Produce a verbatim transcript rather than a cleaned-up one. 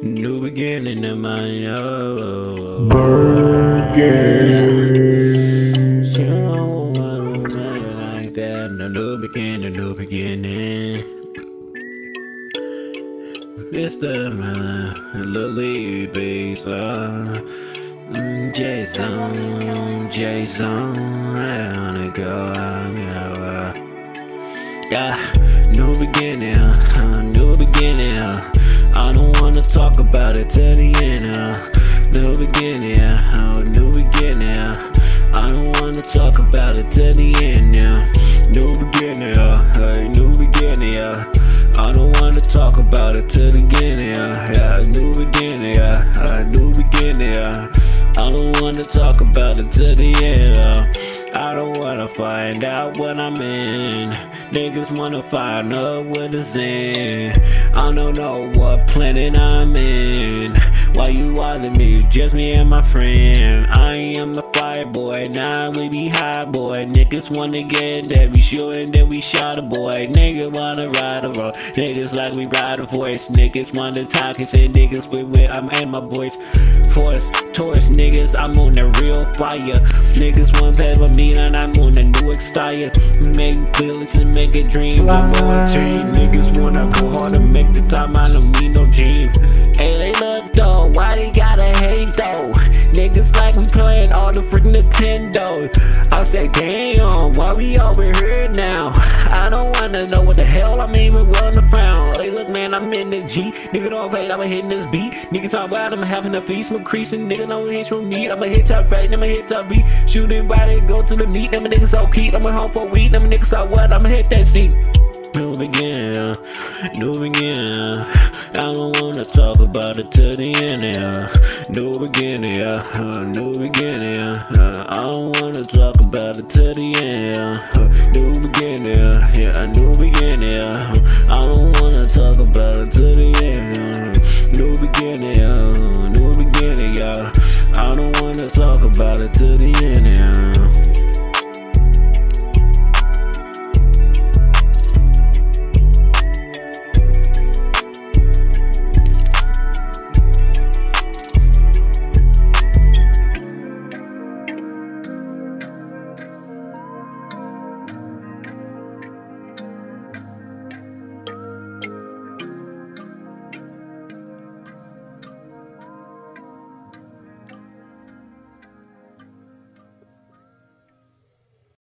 New beginning of my own. Burger. You know I don't make it like that. No new beginning, new beginning. Mister Lily Baser, Jason, Jason, I wanna go, uh, yeah, new beginning, uh, new beginning. Uh, I don't wanna talk about it till the end. Uh, new beginning, uh, new beginning. Uh, I don't wanna talk about it till the end. Yeah, new beginning, uh, new beginning. Uh, I don't wanna talk about it till the beginning. Uh, yeah, new beginning. Uh, uh, new beginning. Uh, I don't wanna talk about it till the end. Uh, I don't wanna find out what I'm in. Niggas wanna find out what it's in. I don't know what planet I'm in. Why you watching me? Just me and my friend. I am a fire boy, now we be high boy. Niggas wanna get that we shootin', then we shot a boy. Niggas wanna ride a road, niggas like we ride a voice. Niggas wanna talk and say niggas with with I'm and my voice. Force, Taurus niggas, I'm on the real fire. Niggas want pay for me and I'm on the new extire. Make feelings and make a dream. I'm on a team. Niggas wanna go hard and make the time, I don't need no dream. Hey, they look though, why they gotta hate though? Niggas like we playing all the freaking Nintendo. I say, damn, why we over here now? I don't wanna know what the hell I'm even running around. Hey, look, man, I'm in the G. Nigga don't fade, I'm hitting this beat. Niggas talk about I'm having a feast, I'm creasing. Nigga don't hit your meat. I'ma hit your fade, I'ma hit your beat. Shooting right and go to the meat. Them niggas so keep, I'm home for weed. Them niggas so what? I'ma hit that seat. New beginning, new beginning. I don't wanna talk about it till the end. Yeah. New beginning, yeah. Uh, new beginning. Uh, I don't wanna talk about it till the end. Yeah. Uh, new beginning, yeah. New beginning. Yeah. I don't